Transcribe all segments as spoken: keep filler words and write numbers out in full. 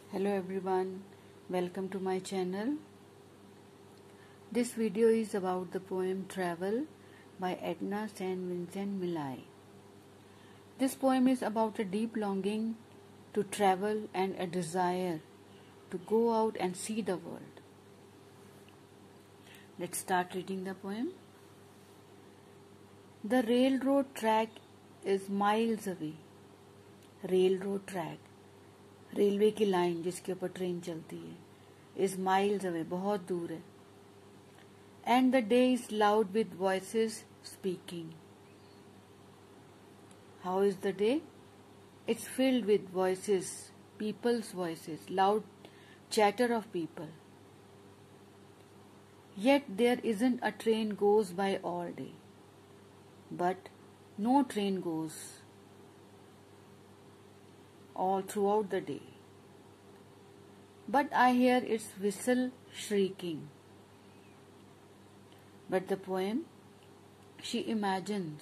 Hello everyone, welcome to my channel. This video is about the poem Travel by Edna Saint Vincent Millay. This poem is about a deep longing to travel and a desire to go out and see the world. Let's start reading the poem. The railroad track is miles away. Railroad track, railway की line जिसके ऊपर train चलती है, is miles away, बहुत दूर है. And the day is loud with voices speaking. How is the day? It's filled with voices, people's voices, loud chatter of people. Yet there isn't a train goes by all day. But no train goes all throughout the day. But I hear its whistle shrieking. But the poem, she imagines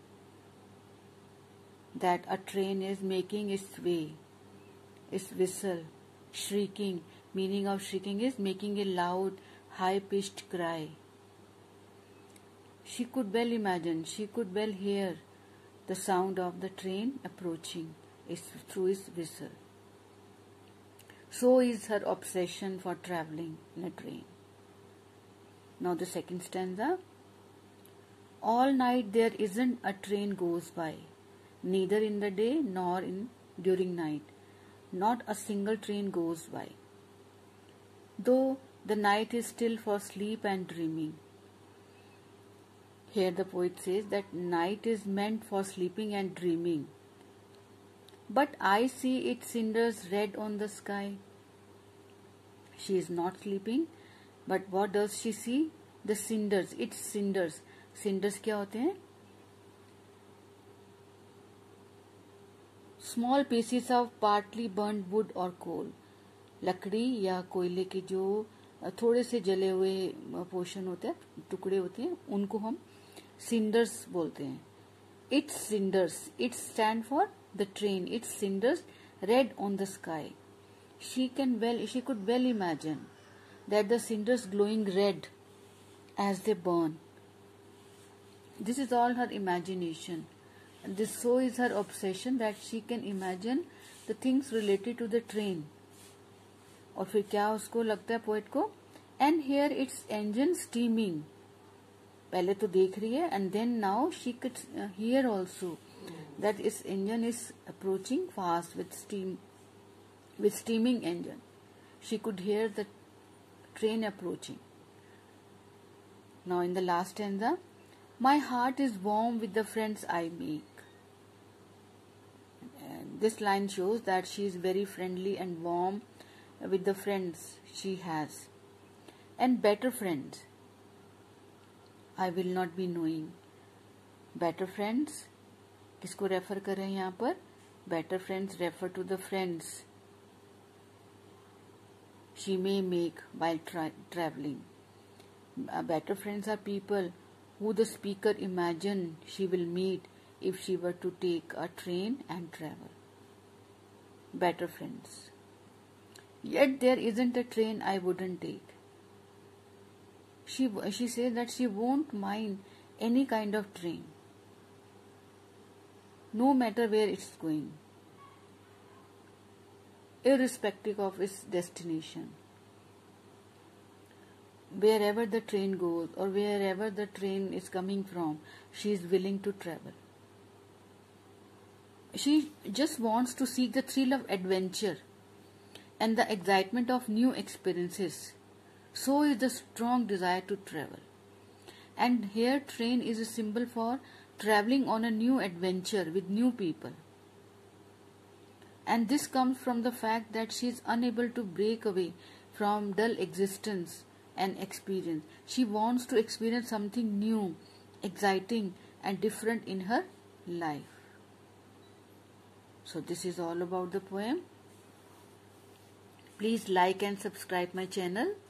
that a train is making its way, its whistle, shrieking. Meaning of shrieking is making a loud, high-pitched cry. She could well imagine, she could well hear the sound of the train approaching is through his whistle. So is her obsession for traveling in a train. Now the second stanza. All night there isn't a train goes by, neither in the day nor in during night. Not a single train goes by. Though the night is still for sleep and dreaming. Here the poet says that night is meant for sleeping and dreaming. But I see its cinders red on the sky. She is not sleeping, but what does she see? The cinders, its cinders. Cinders क्या होते हैं? Small pieces of partly burnt wood or coal. लकड़ी या कोयले के जो थोड़े से जले हुए पोर्शन होते हैं, टुकड़े होते हैं, उनको हम cinders बोलते हैं. Its cinders, it stand for the train, its cinders red on the sky. She can well, she could well imagine that the cinders glowing red as they burn. This is all her imagination. And this so is her obsession that she can imagine the things related to the train. और फिर क्या उसको लगता है poet को? And here its engine steaming. पहले तो देख रही है, and then now she could hear also that its engine is approaching fast with steam, with steaming engine. She could hear the train approaching. Now in the last stanza, my heart is warm with the friends I make. And this line shows that she is very friendly and warm with the friends she has. And better friends I will not be knowing. Better friends, किसको refer कर रहे हैं यहाँ पर? Better friends refer to the friends she may make while tra traveling. Uh, better friends are people who the speaker imagine she will meet if she were to take a train and travel. Better friends. Yet there isn't a train I wouldn't take. She, she says that she won't mind any kind of train, no matter where it's going, irrespective of its destination. Wherever the train goes or wherever the train is coming from, she is willing to travel. She just wants to seek the thrill of adventure and the excitement of new experiences. So is the strong desire to travel. And here train is a symbol for traveling on a new adventure with new people. And this comes from the fact that she is unable to break away from dull existence and experience. She wants to experience something new, exciting and different in her life. So this is all about the poem. Please like and subscribe my channel.